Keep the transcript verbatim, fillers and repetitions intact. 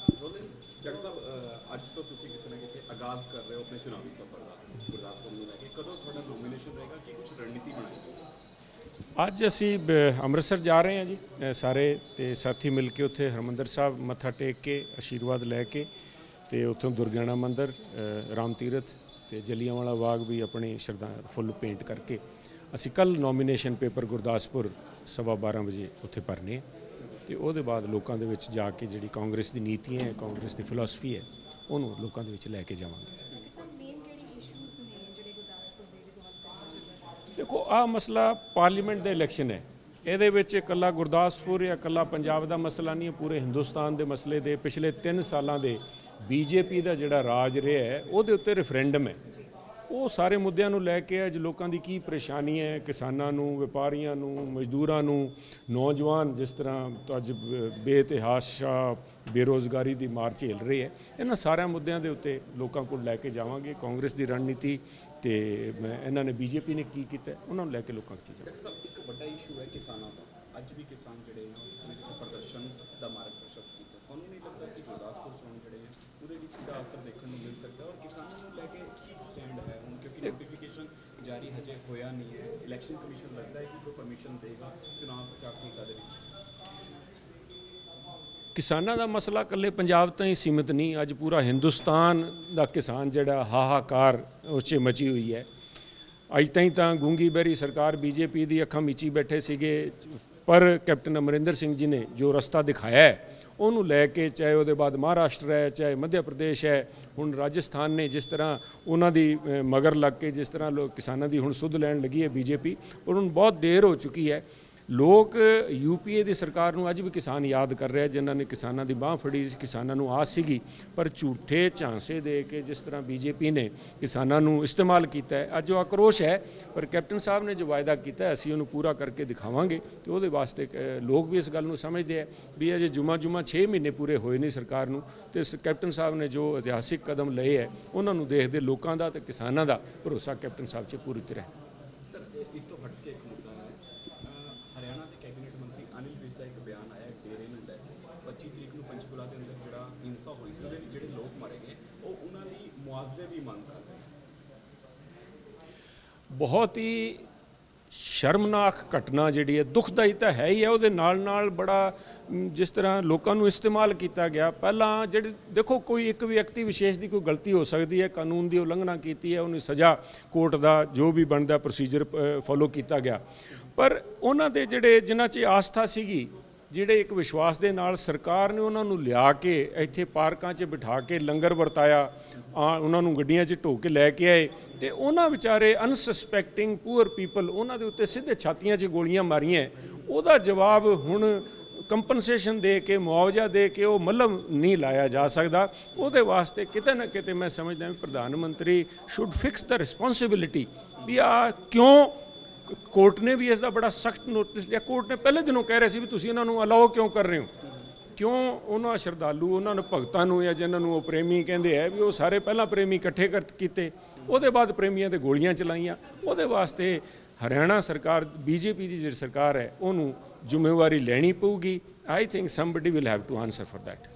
Doctor ਸਾਹਿਬ ਅੱਜ ਤੋਂ ਤੁਸੀਂ ਕਿਤੇ ਨਾ ਕਿਤੇ ਆਗਾਜ਼ ਕਰ ਰਹੇ ਹੋ ਆਪਣੇ ਚੁਣਾਵੀ ਸਫ਼ਰ ਦਾ ਗੁਰਦਾਸਪੁਰ ਨੂੰ ਲੈ ਕੇ, ਕਦੋਂ ਤੁਹਾਡਾ ਨੋਮੀਨੇਸ਼ਨ ਰਹੇਗਾ, ਕੀ ਕੁਝ ਰਣਨੀਤੀ ਬਣਾਈ? ਅੱਜ ਅਸੀਂ ਬ- ਅੰਮ੍ਰਿਤਸਰ ਜਾ ਰਹੇ ਹਾਂ ਜੀ, ਅ, ਸਾਰੇ ਤੇ ਸਾਥੀ ਮਿਲ ਕੇ ਉੱਥੇ ਹਰਿਮੰਦਰ ਸਾਹਿਬ ਮੱਥਾ ਟੇਕ ਕੇ ਆਸ਼ੀਰਵਾਦ ਲੈ ਕੇ ਤੇ ਉੱਥੋਂ ਦੁਰਗਿਆਣਾ ਮੰਦਿਰ, ਅ, ਰਾਮ ਤੀਰਥ ਤੇ ਜਲਿਆਂਵਾਲਾ ਬਾਗ ਵੀ ਆਪਣੀ ਸ਼ਰਧਾ ਫੁੱਲ ਪੇਂਟ ਕਰਕੇ ਅਸੀਂ ਕੱਲ ਨੋਮੀਨੇਸ਼ਨ ਪੇਪਰ ਗੁਰਦਾਸਪੁਰ ਸਵਾ ਬਾਰਾਂ ਵਜੇ ਉੱਥੇ ਭਰਨੇ ਤੇ ਉਹਦੇ ਬਾਅਦ ਲੋਕਾਂ ਦੇ ਵਿੱਚ ਜਾ ਕੇ ਜਿਹੜੀ ਕਾਂਗਰਸ ਦੀ ਨੀਤੀਆਂ ਹੈ, ਕਾਂਗਰਸ ਦੀ ਫਿਲਾਸਫੀ ਹੈ, ਉਹਨੂੰ ਲੋਕਾਂ ਦੇ ਵਿੱਚ ਲੈ ਕੇ ਜਾਵਾਂਗੇ। ਦੇਖੋ ਆਹ ਮਸਲਾ ਪਾਰਲੀਮੈਂਟ ਦਾ ਇਲੈਕਸ਼ਨ ਹੈ, ਇਹਦੇ ਵਿੱਚ ਇਕੱਲਾ ਗੁਰਦਾਸਪੁਰ ਜਾਂ ਇਕੱਲਾ ਪੰਜਾਬ ਦਾ ਮਸਲਾ ਨਹੀਂ ਹੈ, ਪੂਰੇ ਹਿੰਦੁਸਤਾਨ ਦੇ ਮਸਲੇ ਦੇ ਪਿਛਲੇ ਤਿੰਨ ਸਾਲਾਂ ਦੇ ਬੀਜੇਪੀ ਦਾ ਜਿਹੜਾ ਰਾਜ ਰਿਹਾ ਹੈ ਉਹਦੇ ਉੱਤੇ ਰੈਫਰੈਂਡਮ ਹੈ। ਉਹ ਸਾਰੇ ਮੁੱਦਿਆਂ ਨੂੰ ਲੈ ਕੇ ਅੱਜ ਲੋਕਾਂ ਦੀ ਕੀ ਪਰੇਸ਼ਾਨੀ ਹੈ, ਕਿਸਾਨਾਂ ਨੂੰ, ਵਪਾਰੀਆਂ ਨੂੰ, ਮਜ਼ਦੂਰਾਂ ਨੂੰ, ਨੌਜਵਾਨ ਜਿਸ ਤਰ੍ਹਾਂ ਅੱਜ ਬੇਇਤਿਹਾਸ਼ਾ ਬੇਰੁਜ਼ਗਾਰੀ ਦੀ ਮਾਰ ਝੇਲ ਰਹੇ ਹੈ, ਇਹਨਾਂ ਸਾਰਿਆਂ ਮੁੱਦਿਆਂ ਦੇ ਉੱਤੇ ਲੋਕਾਂ ਕੋਲ ਲੈ ਕੇ ਜਾਵਾਂਗੇ। ਕਾਂਗਰਸ ਦੀ ਰਣਨੀਤੀ ਤੇ ਇਹਨਾਂ ਨੇ ਬੀਜੇਪੀ ਨੇ ਕੀ ਕੀਤਾ ਉਹਨਾਂ ਨੂੰ ਲੈ ਕੇ ਲੋਕਾਂ ਤੱਕ ਜਾਵਾਂਗੇ। ਇੱਕ ਵੱਡਾ ਇਸ਼ੂ ਹੈ ਕਿਸਾਨਾਂ ਦਾ, ਅੱਜ ਵੀ ਕਿਸਾਨ ਜਿਹੜੇ ਨੇ ਉਹ ਕਿਤੇ ਪ੍ਰਦਰਸ਼ਨ ਦਾ ਮਾਰਗ ਪ੍ਰਸ਼ਸਤ ਕੀਤਾ। ਤੁਹਾਨੂੰ ਨਹੀਂ ਲੱਗਦਾ ਕਿ ਗੁਰਦਾਸਪੁਰ ਚੋਣ ਜਿਹੜੇ ਨੇ ਉਹਦੇ ਵਿੱਚ ਇਹਦਾ ਅਸਰ ਦੇਖਣ ਨੂੰ ਮਿਲ ਸਕਦਾ, ਔਰ ਕਿਸਾਨਾਂ ਨੂੰ ਲੈ ਕੇ ਕੀ ਸਟੈਂਡ ਹੈ ਹੁਣ, ਕਿਉਂਕਿ ਨੋਟੀਫਿਕੇਸ਼ਨ ਜਾਰੀ ਹਜੇ ਹੋਇਆ ਨਹੀਂ ਹੈ, ਇਲੈਕਸ਼ਨ ਕਮਿਸ਼ਨ ਲੱਗਦਾ ਹੈ ਕਿ ਕੋਈ ਪਰਮਿਸ਼ਨ ਦੇਗਾ ਚੁਣਾਵ ਪ੍ਰਚਾਰ ਸੰਹਿਤਾ ਦੇ ਵਿੱਚ? ਕਿਸਾਨਾਂ ਦਾ ਮਸਲਾ ਇਕੱਲੇ ਪੰਜਾਬ ਤਾਂ ਹੀ ਸੀਮਿਤ ਨਹੀਂ, ਅੱਜ ਪੂਰਾ ਹਿੰਦੁਸਤਾਨ ਦਾ ਕਿਸਾਨ ਜਿਹੜਾ ਹਾਹਾਕਾਰ ਉਸ 'ਚ ਮਚੀ ਹੋਈ ਹੈ। ਅੱਜ ਤਾਈਂ ਤਾਂ ਗੂੰਗੀ ਬਹਿਰੀ ਸਰਕਾਰ ਬੀਜੇਪੀ ਦੀ ਅੱਖਾਂ ਮੀਚੀ ਬੈਠੇ ਸੀਗੇ, ਪਰ ਕੈਪਟਨ ਅਮਰਿੰਦਰ ਸਿੰਘ ਜੀ ਨੇ ਜੋ ਰਸਤਾ ਦਿਖਾਇਆ ਹੈ ਉਹਨੂੰ ਲੈ ਕੇ, ਚਾਹੇ ਉਹਦੇ ਬਾਅਦ ਮਹਾਰਾਸ਼ਟਰ ਹੈ, ਚਾਹੇ ਮੱਧ ਪ੍ਰਦੇਸ਼ ਹੈ, ਹੁਣ ਰਾਜਸਥਾਨ ਨੇ ਜਿਸ ਤਰ੍ਹਾਂ ਉਹਨਾਂ ਦੀ ਮਗਰ ਲੱਗ ਕੇ ਜਿਸ ਤਰ੍ਹਾਂ ਲੋਕ ਕਿਸਾਨਾਂ ਦੀ ਹੁਣ ਸੁੱਧ ਲੈਣ ਲੱਗੀ ਹੈ ਬੀਜੇਪੀ, ਪਰ ਹੁਣ ਬਹੁਤ ਦੇਰ ਹੋ ਚੁੱਕੀ ਹੈ। ਲੋਕ ਯੂਪੀਏ ਦੀ ਸਰਕਾਰ ਨੂੰ ਅੱਜ ਵੀ ਕਿਸਾਨ ਯਾਦ ਕਰ ਰਿਹਾ, ਜਿਨ੍ਹਾਂ ਨੇ ਕਿਸਾਨਾਂ ਦੀ ਬਾਂਹ ਫੜੀ ਸੀ, ਕਿਸਾਨਾਂ ਨੂੰ ਆਸ ਸੀਗੀ, ਪਰ ਝੂਠੇ ਝਾਂਸੇ ਦੇ ਕੇ ਜਿਸ ਤਰ੍ਹਾਂ ਬੀਜੇਪੀ ਨੇ ਕਿਸਾਨਾਂ ਨੂੰ ਇਸਤੇਮਾਲ ਕੀਤਾ ਹੈ। ਅੱਜ ਉਹ ਆਕਰੋਸ਼ ਹੈ, ਪਰ ਕੈਪਟਨ ਸਾਹਿਬ ਨੇ ਜੋ ਵਾਅਦਾ ਕੀਤਾ ਅਸੀਂ ਉਹਨੂੰ ਪੂਰਾ ਕਰਕੇ ਦਿਖਾਵਾਂਗੇ ਤੇ ਉਹਦੇ ਵਾਸਤੇ ਲੋਕ ਵੀ ਇਸ ਗੱਲ ਨੂੰ ਸਮਝਦੇ ਆ ਵੀ ਅਜੇ ਜੁਮਾ ਜੁਮਾ ਛੇ ਮਹੀਨੇ ਪੂਰੇ ਹੋਏ ਨਹੀਂ ਸਰਕਾਰ ਨੂੰ, ਤੇ ਕੈਪਟਨ ਸਾਹਿਬ ਨੇ ਜੋ ਇਤਿਹਾਸਿਕ ਕਦਮ ਲਏ ਹੈ ਉਹਨਾਂ ਨੂੰ ਦੇਖਦੇ ਲੋਕਾਂ ਦਾ ਤੇ ਕਿਸਾਨਾਂ ਦਾ ਭਰੋਸਾ ਕੈਪਟਨ ਸਾਹਿਬ 'ਚ ਪੂਰੀ ਤਰ੍ਹਾਂ ਹੈ। ਸਰ ਇਸ ਤੋਂ ਹਟ ਕੇ ਇੱਕ ਮੁੱਦਾ ਹੈ, ਹਰਿਆਣਾ ਦੇ ਕੈਬਨਿਟ ਮੰਤਰੀ ਅਨਿਲ ਵਿਜ ਦਾ ਇੱਕ ਬਿਆਨ ਆਇਆ ਡੇਰੇ ਨੂੰ ਲੈ ਕੇ, ਪੱਚੀ ਤਰੀਕ ਨੂੰ ਪੰਚਕੂਲਾ ਦੇ ਅੰਦਰ ਜਿਹੜਾ ਹਿੰਸਾ ਹੋਈ ਸੀ ਉਹਦੇ ਵਿੱਚ ਜਿਹੜੇ ਲੋਕ ਮਾਰੇ ਗਏ ਉਹ ਉਹਨਾਂ ਲਈ ਮੁਆਵਜ਼ੇ ਦੀ ਮੰਗ ਕਰ ਰਹੇ। ਬਹੁਤ ਹੀ ਸ਼ਰਮਨਾਕ ਘਟਨਾ ਜਿਹੜੀ ਹੈ, ਦੁਖਦਾਈ ਤਾਂ ਹੈ ਹੀ ਹੈ, ਉਹਦੇ ਨਾਲ ਨਾਲ ਬੜਾ ਜਿਸ ਤਰ੍ਹਾਂ ਲੋਕਾਂ ਨੂੰ ਇਸਤੇਮਾਲ ਕੀਤਾ ਗਿਆ। ਪਹਿਲਾਂ ਜਿਹੜੀ ਦੇਖੋ ਕੋਈ ਇੱਕ ਵਿਅਕਤੀ ਵਿਸ਼ੇਸ਼ ਦੀ ਕੋਈ ਗਲਤੀ ਹੋ ਸਕਦੀ ਹੈ, ਕਾਨੂੰਨ ਦੀ ਉਲੰਘਣਾ ਕੀਤੀ ਹੈ, ਉਹਨੂੰ ਸਜ਼ਾ ਕੋਰਟ ਦਾ ਜੋ ਵੀ ਬਣਦਾ ਪ੍ਰੋਸੀਜਰ ਫੋਲੋ ਕੀਤਾ ਗਿਆ, ਪਰ ਉਹਨਾਂ ਦੇ ਜਿਹੜੇ ਜਿਨ੍ਹਾਂ 'ਚ ਆਸਥਾ ਸੀਗੀ, ਜਿਹੜੇ ਇੱਕ ਵਿਸ਼ਵਾਸ ਦੇ ਨਾਲ ਸਰਕਾਰ ਨੇ ਉਹਨਾਂ ਨੂੰ ਲਿਆ ਕੇ ਇੱਥੇ ਪਾਰਕਾਂ 'ਚ ਬਿਠਾ ਕੇ ਲੰਗਰ ਵਰਤਾਇਆ, ਆ ਉਹਨਾਂ ਨੂੰ ਗੱਡੀਆਂ 'ਚ ਢੋ ਕੇ ਲੈ ਕੇ ਆਏ ਤੇ ਉਹਨਾਂ ਵਿਚਾਰੇ ਅਨਸਸਪੈਕਟਿੰਗ ਪੂਅਰ ਪੀਪਲ ਉਹਨਾਂ ਦੇ ਉੱਤੇ ਸਿੱਧੇ ਛਾਤੀਆਂ 'ਚ ਗੋਲੀਆਂ ਮਾਰੀਆਂ, ਉਹਦਾ ਜਵਾਬ ਹੁਣ ਕੰਪਨਸੇਸ਼ਨ ਦੇ ਕੇ, ਮੁਆਵਜ਼ਾ ਦੇ ਕੇ ਉਹ ਮੱਲਮ ਨਹੀਂ ਲਾਇਆ ਜਾ ਸਕਦਾ। ਉਹਦੇ ਵਾਸਤੇ ਕਿਤੇ ਨਾ ਕਿਤੇ ਮੈਂ ਸਮਝਦਾ ਵੀ ਪ੍ਰਧਾਨ ਮੰਤਰੀ ਸ਼ੁੱਡ ਫਿਕਸ ਦ ਰਿਸਪੌਂਸਿਬਿਲਿਟੀ ਵੀ ਆ ਕਿਉਂ ਕੋਰਟ ਨੇ ਵੀ ਇਸ ਦਾ ਬੜਾ ਸਖਤ ਨੋਟਿਸ ਲਿਆ। ਕੋਰਟ ਨੇ ਪਹਿਲੇ ਦਿਨੋਂ ਕਹਿ ਰਿਹਾ ਸੀ ਵੀ ਤੁਸੀਂ ਇਹਨਾਂ ਨੂੰ ਅਲਾਓ ਕਿਉਂ ਕਰ ਰਹੇ ਹੋ, ਕਿਉਂ ਉਹਨਾਂ ਸ਼ਰਧਾਲੂ ਉਹਨਾਂ ਨੂੰ ਭਗਤਾਂ ਨੂੰ ਜਾਂ ਜਿਹਨਾਂ ਨੂੰ ਉਹ ਪ੍ਰੇਮੀ ਕਹਿੰਦੇ ਹੈ ਵੀ ਉਹ ਸਾਰੇ ਪਹਿਲਾਂ ਪ੍ਰੇਮੀ ਇਕੱਠੇ ਕਰ ਕੀਤੇ, ਉਹਦੇ ਬਾਅਦ ਪ੍ਰੇਮੀਆਂ 'ਤੇ ਗੋਲੀਆਂ ਚਲਾਈਆਂ। ਉਹਦੇ ਵਾਸਤੇ ਹਰਿਆਣਾ ਸਰਕਾਰ ਬੀਜੇਪੀ ਦੀ ਜਿਹੜੀ ਸਰਕਾਰ ਹੈ ਉਹਨੂੰ ਜ਼ਿੰਮੇਵਾਰੀ ਲੈਣੀ ਪਊਗੀ। I think somebody will have to answer for that.